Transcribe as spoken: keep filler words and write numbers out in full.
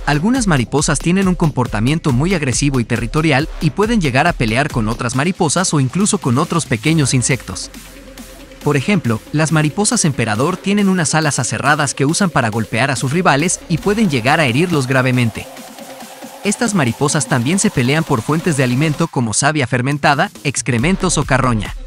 Algunas mariposas tienen un comportamiento muy agresivo y territorial y pueden llegar a pelear con otras mariposas o incluso con otros pequeños insectos. Por ejemplo, las mariposas emperador tienen unas alas aserradas que usan para golpear a sus rivales y pueden llegar a herirlos gravemente. Estas mariposas también se pelean por fuentes de alimento como savia fermentada, excrementos o carroña.